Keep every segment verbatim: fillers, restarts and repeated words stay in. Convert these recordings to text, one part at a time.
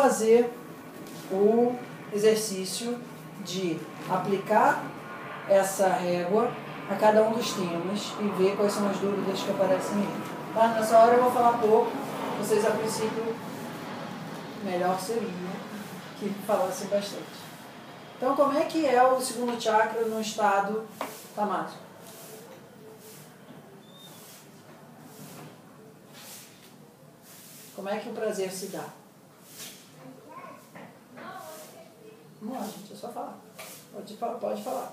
fazer o exercício de aplicar essa régua a cada um dos temas e ver quais são as dúvidas que aparecem aí. Tá? Nessa hora eu vou falar pouco, vocês a princípio melhor seria que falassem bastante. Então, como é que é o segundo chakra no estado tamásico? Como é que o prazer se dá? Vamos lá, gente, é só falar. Pode, pode falar.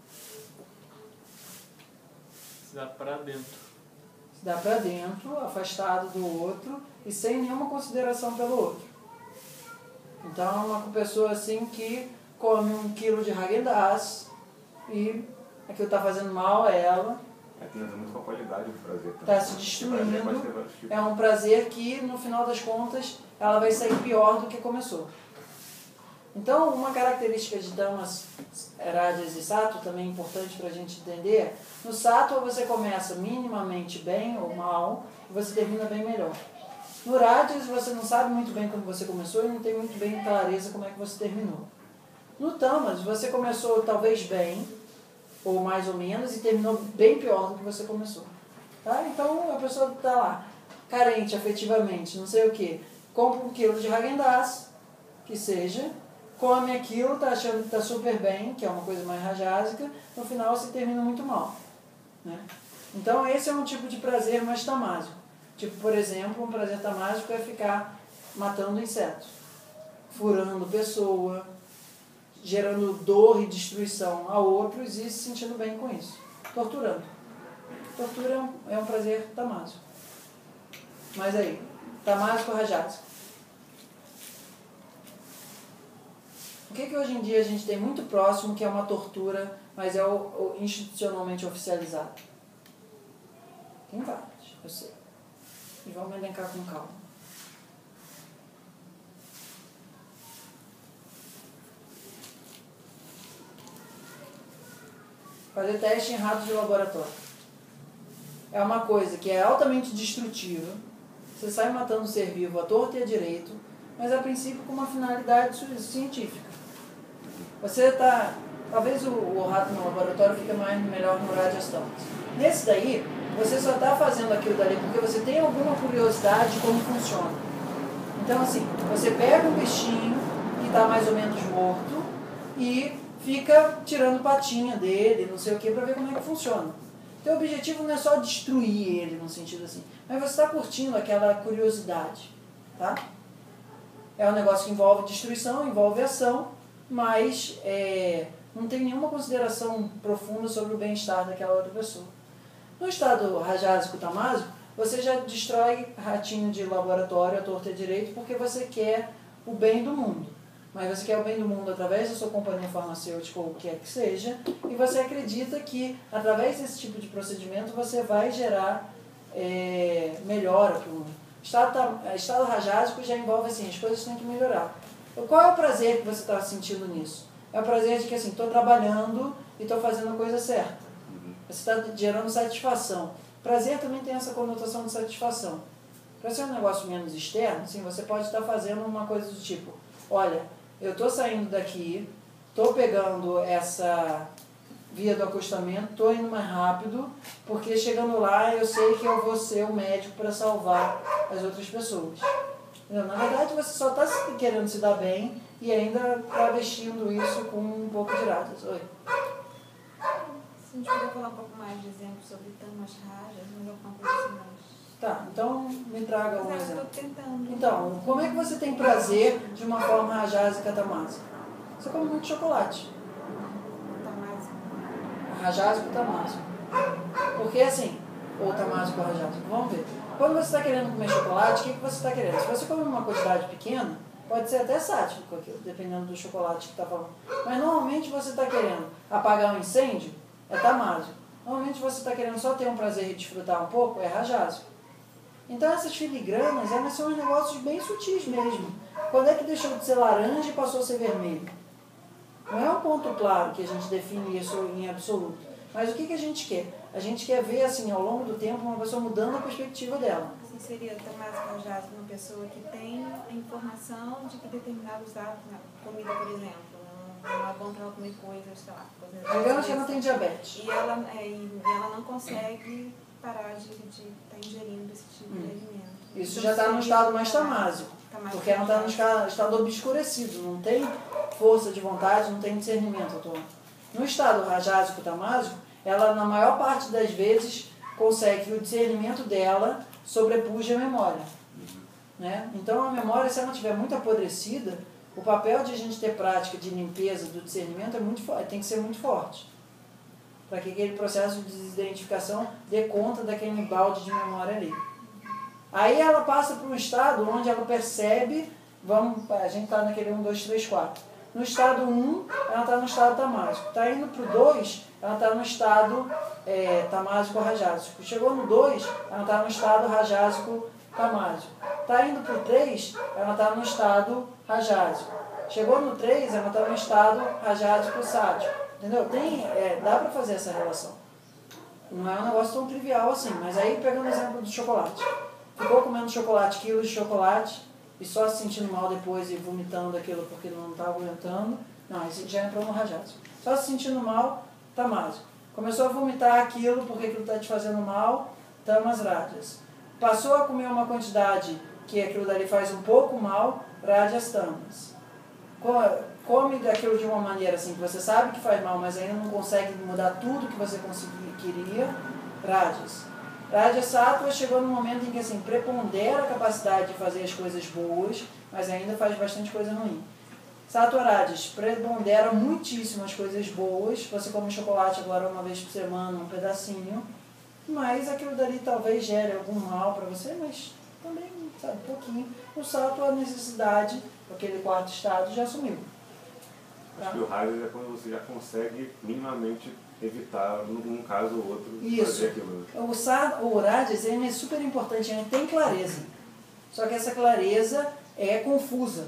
Se dá pra dentro. Se dá pra dentro, afastado do outro e sem nenhuma consideração pelo outro. Então, é uma pessoa assim que come um quilo de Häagen-Dazs e aquilo está fazendo mal a ela. É, tem muito com a qualidade do prazer. Está se destruindo. É um prazer que, no final das contas, ela vai sair pior do que começou. Então, uma característica de Tamas, Rajas e Sattva, também importante para a gente entender, no Sattva você começa minimamente bem ou mal, e você termina bem melhor. No Rajas você não sabe muito bem como você começou e não tem muito bem clareza como é que você terminou. No Tamas você começou talvez bem, ou mais ou menos, e terminou bem pior do que você começou. Tá? Então a pessoa está lá, carente afetivamente, não sei o que, compra um quilo de Häagen-Dazs, que seja, come aquilo, está achando que está super bem, que é uma coisa mais rajásica, no final você termina muito mal. Né? Então esse é um tipo de prazer mais tamásico. Tipo, por exemplo, um prazer tamásico é ficar matando insetos, furando pessoa, gerando dor e destruição a outros e se sentindo bem com isso. Torturando. Tortura é um, é um prazer tamásico. Mas aí, tamásico ou rajásico? O que que hoje em dia a gente tem muito próximo que é uma tortura, mas é o, o institucionalmente oficializado? Tem vários, eu sei. E vamos elencar com calma. Fazer teste em ratos de laboratório. É uma coisa que é altamente destrutiva. Você sai matando o ser vivo à torta e à direito, mas a princípio com uma finalidade científica. Você está... Talvez o, o rato no laboratório fique mais, melhor no Rajas Tamas. Nesse daí, você só está fazendo aquilo dali porque você tem alguma curiosidade de como funciona. Então, assim, você pega um bichinho que está mais ou menos morto e fica tirando patinha dele, não sei o que, para ver como é que funciona. Então, o objetivo não é só destruir ele, no sentido assim, mas você está curtindo aquela curiosidade, tá? É um negócio que envolve destruição, envolve ação, mas é, não tem nenhuma consideração profunda sobre o bem-estar daquela outra pessoa. No estado rajásico tamásico, você já destrói ratinho de laboratório à torta e à direito porque você quer o bem do mundo. Mas você quer o bem do mundo através da sua companhia farmacêutica ou o que quer que seja, e você acredita que através desse tipo de procedimento você vai gerar é, melhora para o mundo. Estado, estado rajásico já envolve assim, as coisas têm que melhorar. Então, qual é o prazer que você está sentindo nisso? É o prazer de que assim, estou trabalhando e estou fazendo a coisa certa. Você está gerando satisfação. Prazer também tem essa conotação de satisfação. Para ser um negócio menos externo, assim, você pode estar fazendo uma coisa do tipo, olha, eu estou saindo daqui, estou pegando essa via do acostamento, estou indo mais rápido, porque chegando lá eu sei que eu vou ser o médico para salvar as outras pessoas. Entendeu? Na verdade, você só está querendo se dar bem e ainda está vestindo isso com um pouco de rajas. Oi. Se a gente puder falar um pouco mais de exemplos sobre tamas rajas, mas alguma coisa assim mais... Tá, então me traga um Mas exemplo. eu estou tentando. Então, como é que você tem prazer de uma forma rajásica tamásica? Você come muito chocolate. Tamásico. Rajásico tamásico. Porque assim, ou tamásico ou rajásico, vamos ver. Quando você está querendo comer chocolate, o que, que você está querendo? Se você come uma quantidade pequena, pode ser até sático aquilo, dependendo do chocolate que está falando. Mas normalmente você está querendo apagar um incêndio, é tamásico. Normalmente você está querendo só ter um prazer e desfrutar um pouco, é rajásico. Então essas filigranas, elas são uns negócios bem sutis mesmo. Quando é que deixou de ser laranja e passou a ser vermelho? Não é um ponto claro que a gente define isso em absoluto. Mas o que, que a gente quer? A gente quer ver, assim, ao longo do tempo, uma pessoa mudando a perspectiva dela. Assim, seria tamásico rajásico uma pessoa que tem a informação de que determinados hábitos, na comida, por exemplo, não é bom para ela comer coisas, sei lá. Coisas Digamos que ela tem diabetes. E ela, é, e ela não consegue parar de estar ingerindo esse tipo hum. de alimento. Isso então, já está no estado mais tamásico. Porque ela está no estado obscurecido, não tem força de vontade, não tem discernimento atual. No estado rajásico tamásico, ela na maior parte das vezes consegue que o discernimento dela sobrepuja a memória. Né? Então a memória, se ela estiver muito apodrecida, o papel de a gente ter prática de limpeza do discernimento é muito, tem que ser muito forte. Para que aquele processo de desidentificação dê conta daquele balde de memória ali. Aí ela passa para um estado onde ela percebe, vamos, a gente está naquele um, dois, três, quatro. No estado um, ela está no estado tamásico. Está indo para o dois, ela está no estado é, tamásico rajásico. Chegou no dois, ela está no estado rajásico tamásico. Está indo para o três, ela está no estado rajásico. Chegou no três, ela está no estado rajásico sádico. Entendeu? Tem, é, dá para fazer essa relação. Não é um negócio tão trivial assim, mas aí pegando o exemplo do chocolate. Ficou comendo chocolate, quilos de chocolate, e só se sentindo mal depois e vomitando aquilo porque não estava aguentando. Não, isso já entrou no rajásico. Só se sentindo mal, tamásico. Começou a vomitar aquilo porque aquilo está te fazendo mal, tamas rádias. Passou a comer uma quantidade que aquilo dali faz um pouco mal, rádias tamas. Come daquilo de uma maneira assim que você sabe que faz mal, mas ainda não consegue mudar tudo que você conseguir, queria, rádias. Rádia Sattva chegou no momento em que assim, prepondera a capacidade de fazer as coisas boas, mas ainda faz bastante coisa ruim. Sattva Rajas prepondera muitíssimo as coisas boas, você come chocolate agora uma vez por semana, um pedacinho, mas aquilo dali talvez gere algum mal para você, mas também, sabe, um pouquinho. O Sattva, a necessidade, aquele quarto estado, já sumiu. Acho que o Rajas é quando você já consegue minimamente evitar, num caso ou outro, Isso. fazer aquilo. O, sa, o Rajas é super importante, ele tem clareza. Só que essa clareza é confusa.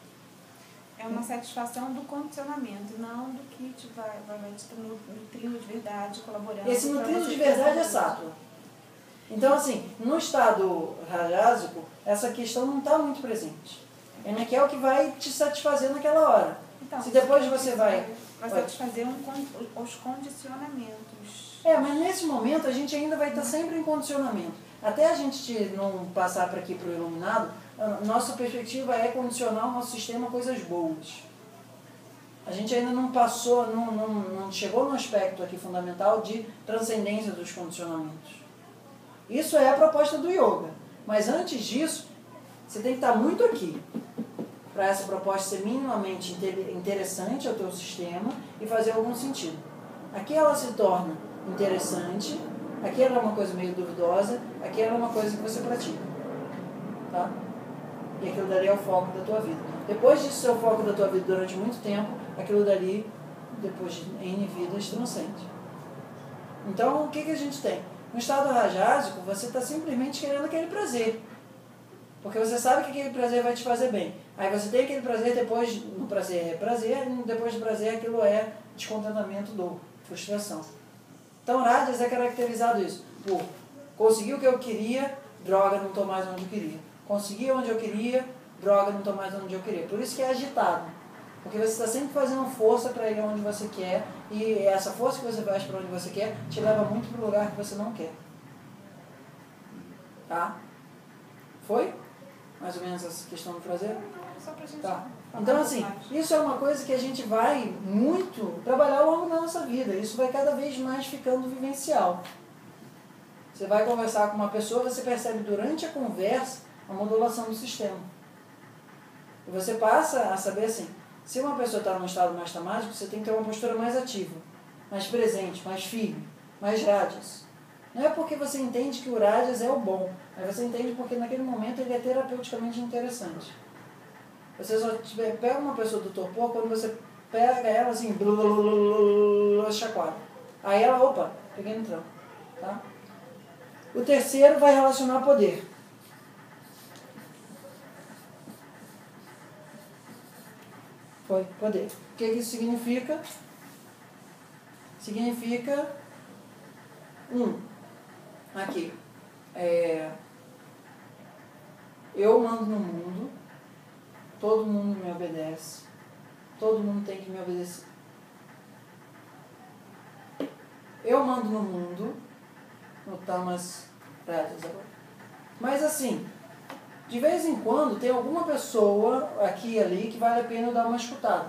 É uma satisfação do condicionamento, não do que te vai, vai, vai te nutrindo de verdade, colaborando. Esse nutrindo de verdade é Sattva. Então, assim, no estado rajásico, essa questão não está muito presente. Ele quer o que vai te satisfazer naquela hora. Então, se depois você vai... Vai satisfazer um, os condicionamentos. É, mas nesse momento a gente ainda vai estar sempre em condicionamento. Até a gente não passar para aqui para o iluminado, a nossa perspectiva é condicionar o nosso sistema a coisas boas. A gente ainda não passou, não, não, não chegou no aspecto aqui fundamental de transcendência dos condicionamentos. Isso é a proposta do yoga. Mas antes disso, você tem que estar muito aqui para essa proposta ser minimamente interessante ao teu sistema e fazer algum sentido. Aqui ela se torna interessante, aqui ela é uma coisa meio duvidosa, aqui ela é uma coisa que você pratica. Tá? E aquilo dali é o foco da tua vida. Depois disso ser o foco da tua vida durante muito tempo, aquilo dali, depois de N vidas, transcende. Então, o que, que a gente tem? No estado rajásico, você está simplesmente querendo aquele prazer. Porque você sabe que aquele prazer vai te fazer bem. Aí você tem aquele prazer, depois no prazer é prazer, e depois do prazer aquilo é descontentamento, dor, frustração. Então, Rajas é caracterizado isso. Por conseguir o que eu queria, droga, não estou mais onde eu queria. Consegui onde eu queria, droga, não estou mais onde eu queria. Por isso que é agitado. Porque você está sempre fazendo força para ir onde você quer, e essa força que você faz para onde você quer te leva muito para o lugar que você não quer. Tá? Foi? Mais ou menos essa questão do prazer? Só pra gente tá. Então, assim, isso é uma coisa que a gente vai muito trabalhar ao longo da nossa vida. Isso vai cada vez mais ficando vivencial. Você vai conversar com uma pessoa, você percebe durante a conversa a modulação do sistema. E você passa a saber assim, se uma pessoa está num estado mais tamásico, você tem que ter uma postura mais ativa, mais presente, mais firme, mais rádias. Não é porque você entende que o Rajas é o bom, mas você entende porque naquele momento ele é terapeuticamente interessante. Você só tiver, pega uma pessoa do torpor, quando você pega ela assim, blululululul, chacoalha. Aí ela, opa, peguei no tranco. Tá? O terceiro vai relacionar poder. Foi, poder. O que isso significa? Significa Um, aqui, é, eu mando no mundo, todo mundo me obedece, todo mundo tem que me obedecer. Eu mando no mundo, no Tamas Rajas agora. Mas assim, de vez em quando tem alguma pessoa aqui e ali que vale a pena eu dar uma escutada.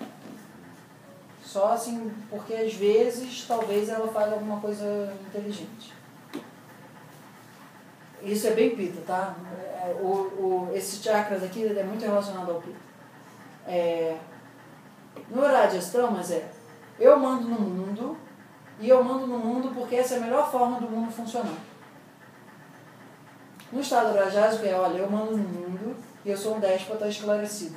Só assim, porque às vezes talvez ela fale alguma coisa inteligente. Isso é bem pita, tá? O, o, esse chakras aqui é muito relacionado ao pita. É, no Rajas Tamas é, eu mando no mundo, e eu mando no mundo porque essa é a melhor forma do mundo funcionar. No estado rajásico é, olha, eu mando no mundo e eu sou um déspota esclarecido.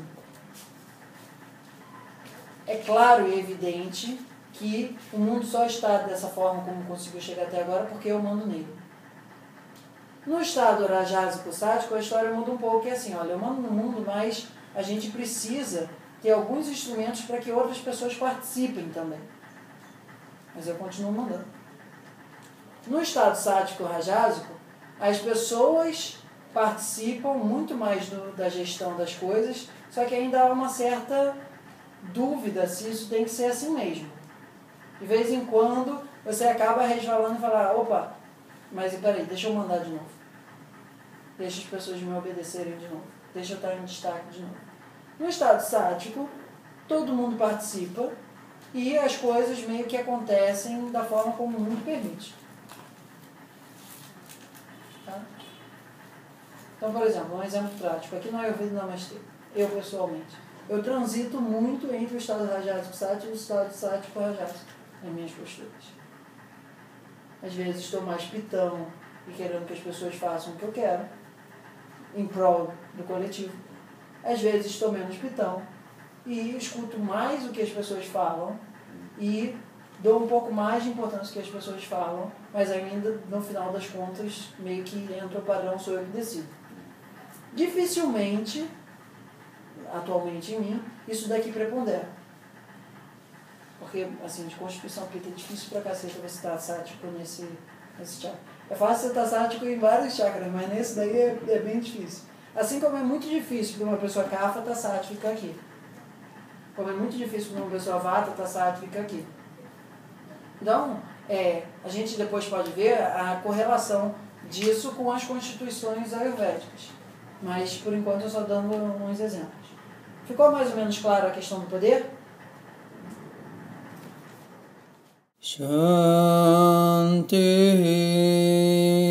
É claro e evidente que o mundo só está dessa forma como conseguiu chegar até agora porque eu mando nele. No estado rajásico sádico, a história muda um pouco, que é assim, olha, eu mando no mundo, mas a gente precisa ter alguns instrumentos para que outras pessoas participem também. Mas eu continuo mandando. No estado sádico rajásico, as pessoas participam muito mais do, da gestão das coisas, só que ainda há uma certa dúvida se isso tem que ser assim mesmo. De vez em quando, você acaba resvalando e fala, opa, mas peraí, deixa eu mandar de novo. Deixa as pessoas me obedecerem de novo. Deixa eu estar em destaque de novo. No estado sádico, todo mundo participa e as coisas meio que acontecem da forma como o mundo permite. Tá? Então, por exemplo, um exemplo prático. Aqui no Ayurveda Namastê, eu pessoalmente, eu transito muito entre o estado rajásico sático e o estado sático rajásico nas minhas posturas. Às vezes estou mais pitão e querendo que as pessoas façam o que eu quero, em prol do coletivo. Às vezes estou menos pitão e escuto mais o que as pessoas falam e dou um pouco mais de importância que as pessoas falam, mas ainda, no final das contas, meio que entra o padrão, sou eu que decido. Dificilmente, atualmente em mim, isso daqui prepondera. Porque, assim, de constituição, porque é difícil pra cacete você estar sático nesse, nesse chakra. É fácil você estar sático em vários chakras, mas nesse daí é, é bem difícil. Assim como é muito difícil para uma pessoa kafa estar sática aqui. Como é muito difícil para uma pessoa vata estar sática aqui. Então, é, a gente depois pode ver a correlação disso com as constituições ayurvédicas. Mas, por enquanto, eu só dando uns exemplos. Ficou mais ou menos claro a questão do poder? Shanti